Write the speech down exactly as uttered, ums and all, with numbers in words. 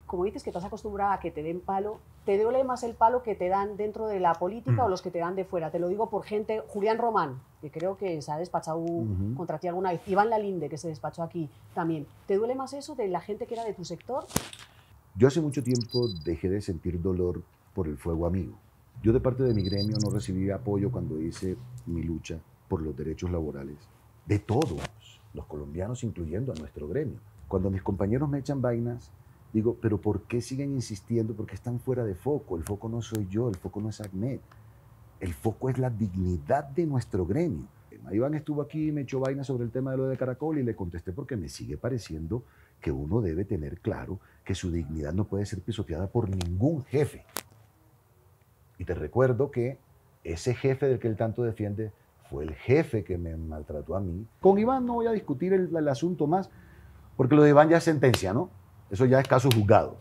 como dices que estás acostumbrada a que te den palo, ¿te duele más el palo que te dan dentro de la política mm. o los que te dan de fuera? Te lo digo por gente, Julián Román, que creo que se ha despachado uh-huh. contra ti alguna vez, Iván Lalinde, que se despachó aquí también. ¿Te duele más eso de la gente que era de tu sector? Yo hace mucho tiempo dejé de sentir dolor por el fuego amigo. Yo de parte de mi gremio no recibí apoyo cuando hice mi lucha por los derechos laborales de todos los colombianos, incluyendo a nuestro gremio. Cuando mis compañeros me echan vainas, digo, pero ¿por qué siguen insistiendo? Porque están fuera de foco. El foco no soy yo, el foco no es ACNED. El foco es la dignidad de nuestro gremio. Iván estuvo aquí y me echó vainas sobre el tema de lo de Caracol y le contesté porque me sigue pareciendo que uno debe tener claro que su dignidad no puede ser pisoteada por ningún jefe. Y te recuerdo que ese jefe del que él tanto defiende fue el jefe que me maltrató a mí. Con Iván no voy a discutir el, el asunto más, porque lo de Iván ya es sentencia, ¿no? Eso ya es caso juzgado.